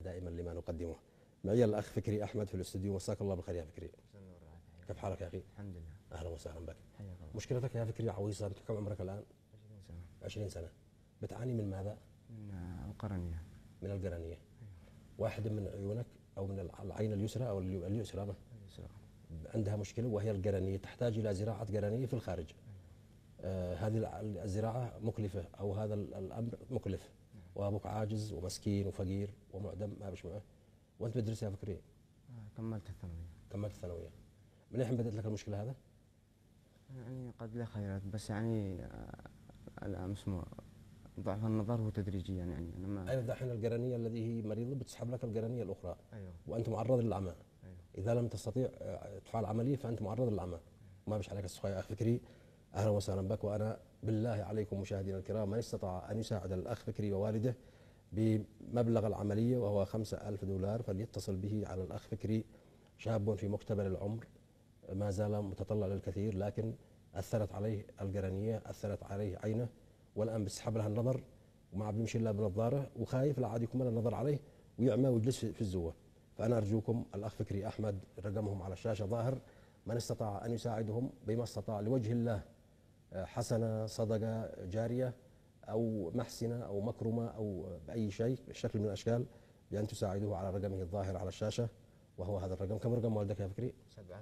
دائما لما نقدمه. معي الأخ فكري أحمد في الاستوديو. مساك الله بالخير يا فكري. كيف حالك يا أخي؟ الحمد لله. أهلا وسهلا بك. حياك الله. مشكلتك يا فكري عويصة. أنت كم عمرك الآن؟ 20 سنة. 20 سنة. بتعاني من ماذا؟ من القرنية. من القرنية. أيوه. واحد من عيونك أو من العين اليسرى أو اليسرى اليسرى. عندها مشكلة وهي القرنية، تحتاج إلى زراعة قرنية في الخارج. هذه الزراعة مكلفة أو هذا الأمر مكلف، وأبوك عاجز ومسكين وفقير ومعدم ما بيشبعه، وأنت بتدرس يا فكري. كملت الثانوية. كملت الثانوية. من الحين بدأت لك المشكلة هذا؟ يعني قد لا خيرات، بس يعني اسمه ضعف النظر هو تدريجيا، يعني أنا ما. أيوة، دحين القرنية الذي هي مريضة بتسحب لك القرنية الأخرى. أيوه. وأنت معرض للعمى. أيوه. إذا لم تستطيع تفعل عملية فأنت معرض للعمى. ما بش عليك الصحة يا أخ فكري. أهلا وسهلا بك. وأنا بالله عليكم مشاهدينا الكرام، من استطاع أن يساعد الأخ فكري ووالده بمبلغ العملية وهو $5000 فليتصل به على الأخ فكري. شاب في مقتبل العمر، ما زال متطلع للكثير، لكن أثرت عليه القرنية، أثرت عليه عينه، والآن بتسحب لها النظر وما بيمشي إلا بنظارة، وخايف لا عاد يكمل النظر عليه ويعمى ويجلس في الزوة. فأنا أرجوكم الأخ فكري أحمد رقمهم على الشاشة ظاهر، من استطاع أن يساعدهم بما استطاع لوجه الله، حسنة، صدقة جارية، أو محسنة أو مكرمة أو بأي شيء شكل من الأشكال، بأن تساعدوه على رقمه الظاهر على الشاشة، وهو هذا الرقم. كم رقم والدك يا فكري؟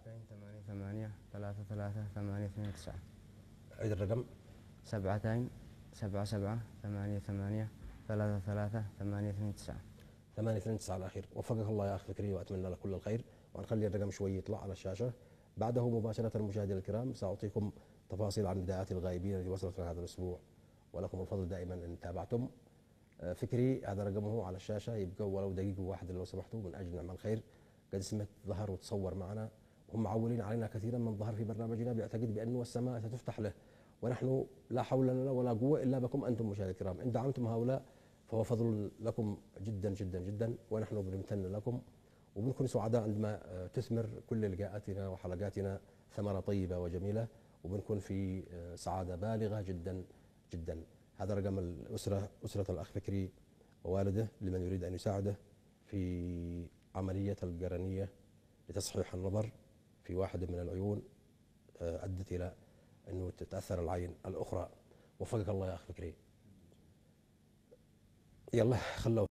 728833829. عيد الرقم. 77788333829. 829 الأخير. وفقك الله يا أخ فكري، وأتمنى لك كل الخير. وهنخلي الرقم شوي يطلع على الشاشة. بعده مباشرة مشاهدينا الكرام سأعطيكم تفاصيل عن نداءات الغائبين التي وصلت لنا هذا الأسبوع، ولكم الفضل دائما إن تابعتم. فكري هذا رقمه على الشاشة، يبقى ولو دقيقة واحدة لو سمحتوا من أجل نعمل خير. قد اسمه ظهر وتصور معنا، وهم معولين علينا كثيرا من ظهر في برنامجنا بيعتقد بأنه السماء ستفتح له، ونحن لا حول لنا ولا قوة إلا بكم أنتم مشاهدينا الكرام. إن دعمتم هؤلاء فهو فضل لكم جدا جدا جدا، ونحن بنمتن لكم وبنكون سعداء عندما تثمر كل لقاءاتنا وحلقاتنا ثمرة طيبة وجميلة، وبنكون في سعادة بالغة جدا جدا. هذا رقم الأسرة، أسرة الأخ فكري ووالده، لمن يريد أن يساعده في عملية القرنية لتصحيح النظر في واحد من العيون أدت إلى أنه تتأثر العين الأخرى. وفقك الله يا أخ فكري. يلا خلوا